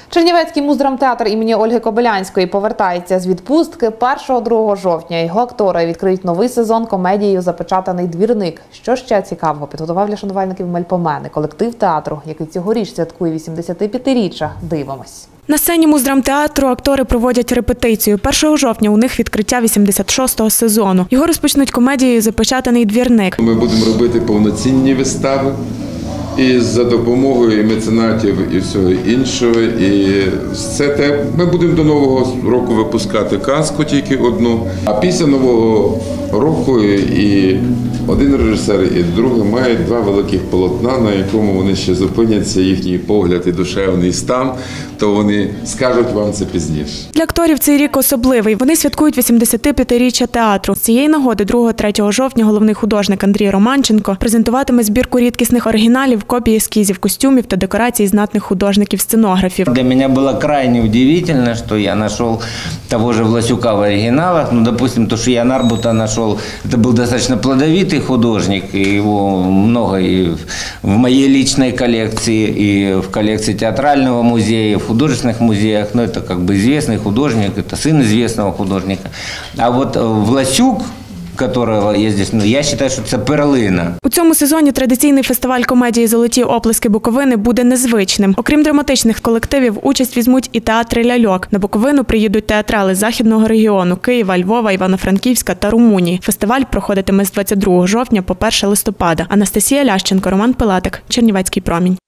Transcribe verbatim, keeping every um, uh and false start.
Чернівецький муздрамтеатр імені Ольги Кобилянської повертається з відпустки першого-другого жовтня. Його актори відкриють новий сезон комедією «Запечатаний двірник». Що ще цікавого підготував для шанувальників Мельпомени колектив театру, який цьогоріч святкує вісімдесятип'ятиріччя. Дивимось. На сцені муздрамтеатру актори проводять репетицію. першого жовтня у них відкриття вісімдесят шостого сезону. Його розпочнуть комедією «Запечатаний двірник». Ми будемо робити повноцінні вистави. І за допомогою і меценатів, і всього іншого. І все те. Ми будемо до Нового року випускати казку тільки одну. А після Нового року і один режисер, і другий мають два великих полотна, на якому вони ще зупиняться, їхній погляд і душевний стан, то вони скажуть вам це пізніше. Для акторів цей рік особливий. Вони святкують вісімдесятип'ятиріччя театру. З цієї нагоди другого-третього жовтня головний художник Андрій Романченко презентуватиме збірку рідкісних оригіналів, копії ескізів, костюмів та декорацій знатних художників-сценографів. Для меня было крайне удивительно, что я нашел того же Власюка в оригиналах. Ну, допустим, то, что я Нарбута нашел, это был достаточно плодовитый художник, и его много и в моей личной коллекции, и в коллекции театрального музея, в художественных музеях. Ну, это как бы известный художник, это сын известного художника. А вот Власюк, которого я здесь, ну, я вважаю, що це перлина. У цьому сезоні традиційний фестиваль комедії «Золоті оплески Буковини» буде незвичним. Окрім драматичних колективів, участь візьмуть і театри ляльок. На Буковину приїдуть театрали Західного регіону – Києва, Львова, Івано-Франківська та Румунії. Фестиваль проходитиме з двадцять другого жовтня по перше листопада. Анастасія Лященко, Роман Пилатик, Чернівецький промінь.